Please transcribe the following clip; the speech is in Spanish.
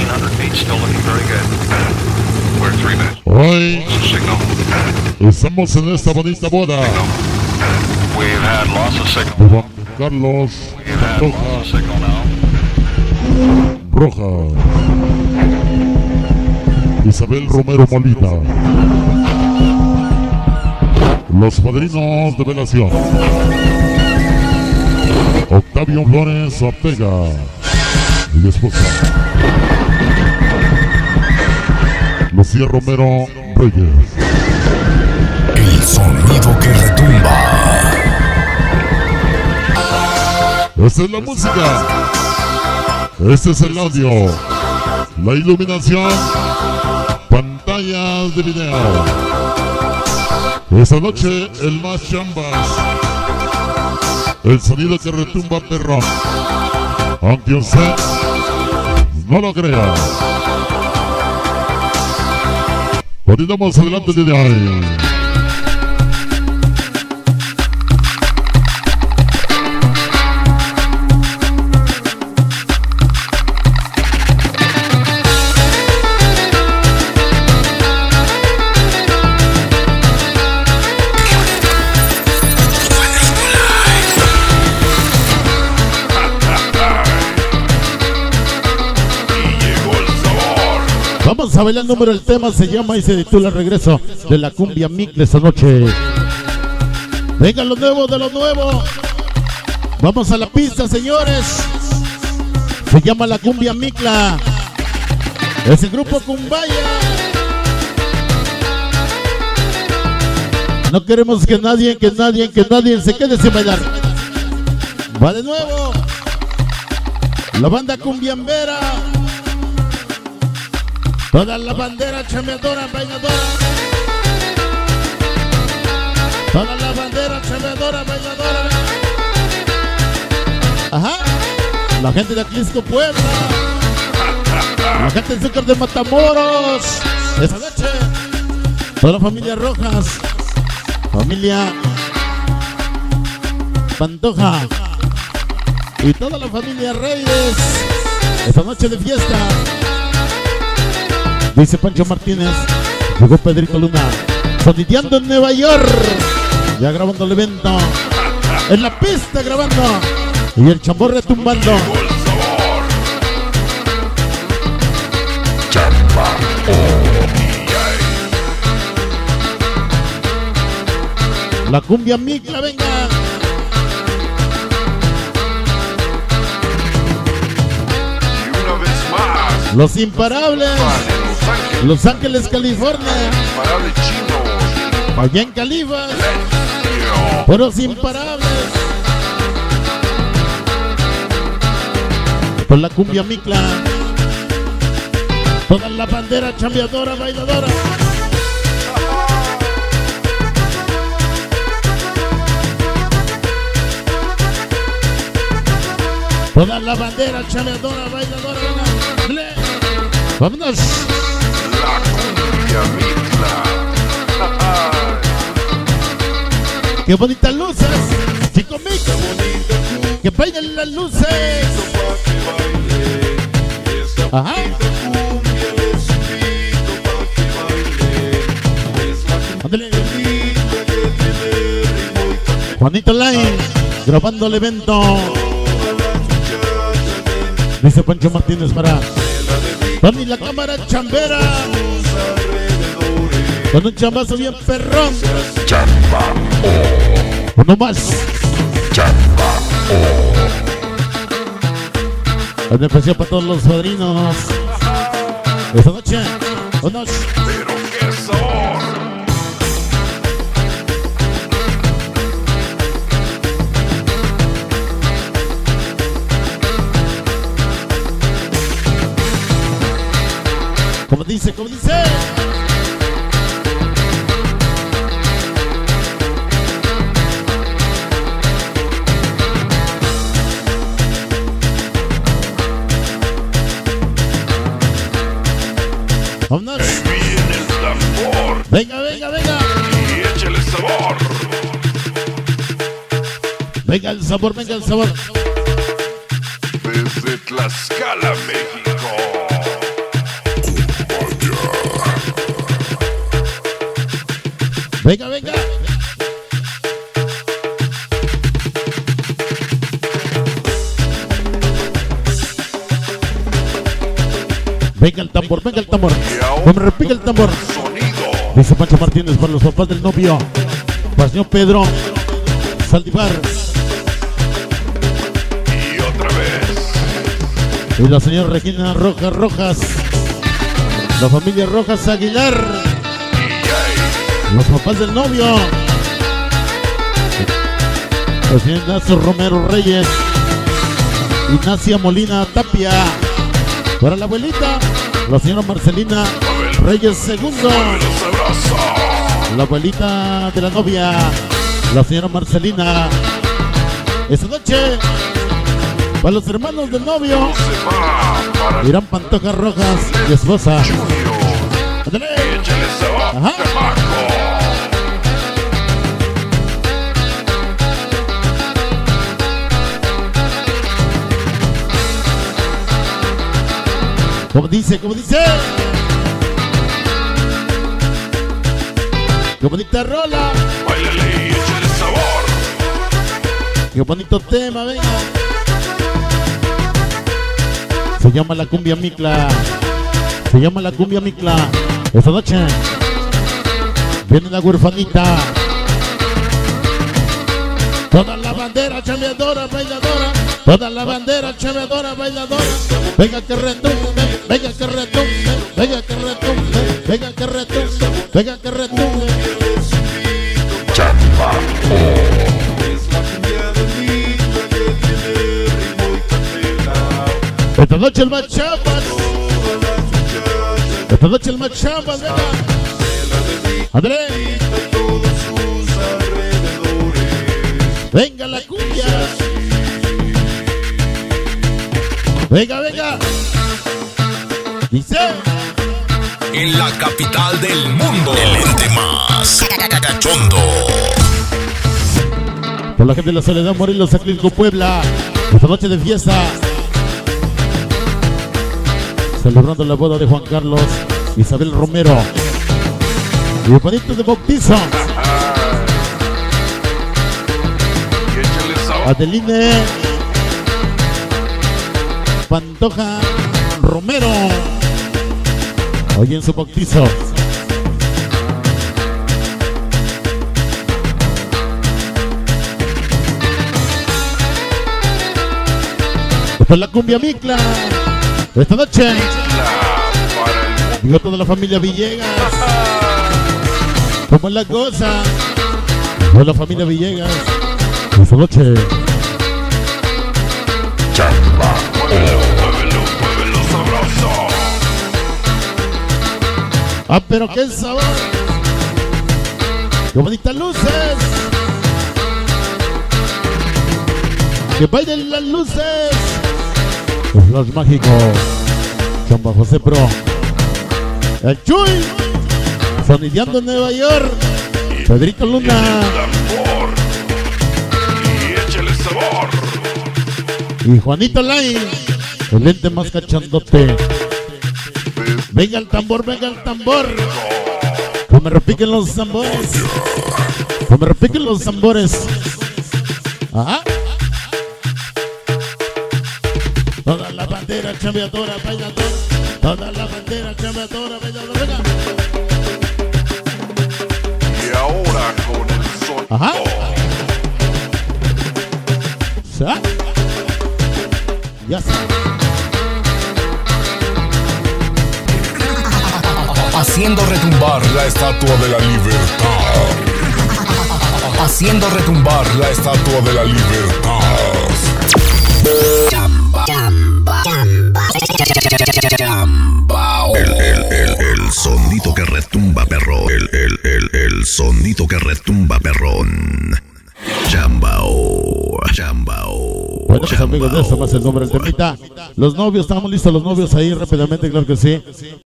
1,500 feet, still looking very good. We're 3 minutes. Hoy Signal. estamos en esta bonita boda We've had loss of signal. de Juan Carlos We've had loss Roja. of signal now. Isabel Romero Molina. Los padrinos de velación: Octavio Flores Ortega y esposa Lucía Romero Reyes. El sonido que retumba. Esta es la música, este es el audio, la iluminación, pantallas de video. Esta noche el más chambas, el sonido que retumba perrón, aunque usted no lo crea. Continuamos adelante desde hoy. Vamos a bailar el número del tema, se llama y se titula Regreso de la cumbia Micla esta noche. Venga lo nuevo de lo nuevo. Vamos a la pista, señores. Se llama la cumbia Micla. Es el grupo Cumbaya. No queremos que nadie se quede sin bailar. Va de nuevo. La banda cumbiambera. Toda la bandera chambeadora, bailadora. Toda la bandera chambeadora, bailadora. Ajá. La gente de Atlisco, Puebla. La gente de Zúcar de Matamoros. Esa noche. Toda la familia Rojas. Familia Pantoja. Y toda la familia Reyes. Esta noche de fiesta. Dice Pancho Martínez, llegó Pedrito Luna, sonideando en Nueva York, ya grabando el evento, en la pista grabando, y el chambor retumbando. La cumbia Micla, venga. Y una vez más, Los Imparables. Los Ángeles, California. Imparable Chino. Allá en Califas. Puros imparables. Por la cumbia Micla. Toda la bandera chambeadora, bailadora. Toda la bandera chambeadora, bailadora. Vámonos. La cumbia Micla. Qué bonitas luces, chico Mico. Que bailen las luces. Ajá. Ándale. Juanito Line, grabando el evento. Dice Pancho Martínez para Tony la cámara chambera. Con un chambazo bien perrón. Chamba. Uno más. Chamba. Un especial para todos los padrinos. Esta noche, unos. Pero qué sabor. Como dice, como dice. Vámonos. Ahí viene el tambor. Venga, venga, venga. Y échale sabor. Venga el sabor, venga el sabor. Desde Tlaxcala, México. Venga, venga. Venga el tambor, venga el tambor. No me repica el tambor. Sonido. Dice Pancho Martínez para los papás del novio. Para el señor Pedro Saldivar. Y otra vez. Y la señora Regina Rojas. La familia Rojas Aguilar. Los papás del novio. El señor Ignacio Romero Reyes. Ignacia Molina Tapia. Para la abuelita, la señora Marcelina Reyes Segundo. La abuelita de la novia, la señora Marcelina. Esta noche, para los hermanos del novio, Irán Pantoja Rojas y esposa. ¡Ándale! Ajá. Como dice, como dice. Qué bonita rola. Báilale y échale sabor. Qué bonito tema, venga. Se llama la cumbia Micla. Se llama la cumbia Micla. Esta noche viene la huerfanita. Toda la bandera chambeadora, bailadora. Toda la bandera chambeadora, bailadora. Venga que retumbe, venga que retumbe, venga que retumbe, venga que retumbe, venga que retumbe. Chamba. Esta noche el Machapas. Esta noche el Machapas, venga. André. Venga la cumbia. Venga, venga. Dice. En la capital del mundo, el ente más cachondo. Por la gente de la Soledad, Morelos, Aclínico, Puebla. Esta noche de fiesta. Celebrando la boda de Juan Carlos, Isabel Romero. Y el panito de bautizo. Y échale sabor. Adeline Pantoja Romero. Hoy en su bautizo. Esta es la cumbia Micla. Esta noche digo toda la familia Villegas. ¿Cómo es la cosa? Toda la familia Villegas. Esta noche. Chamba. Muévelo, muévelo sabroso. Ah, pero qué sabor. Qué bonitas luces. Que bailen las luces. El flash mágico. Chamba José Pro. El Chuy. Sonideando en Nueva York. Pedrito Luna. Tambor. Y échale sabor. Y Juanito Lai. El lente más cachandote. Venga el tambor, venga el tambor. Que me repiquen los tambores. Que me repiquen los tambores. Ajá. Toda la bandera chambeadora, bailadora. Toda la bandera chambeadora, bailadora. Venga. Y ahora con el sonido. Ajá. ¿Ya? Ya está. Haciendo retumbar la estatua de la libertad. Haciendo retumbar la estatua de la libertad. Chamba. Chamba. Chamba. El sonido que retumba, perro. El sonido que retumba, perrón. Chambao. Chambao. Bueno, pues amigos, de esto más el nombre del temita. Los novios, estamos listos los novios ahí rápidamente, claro que sí.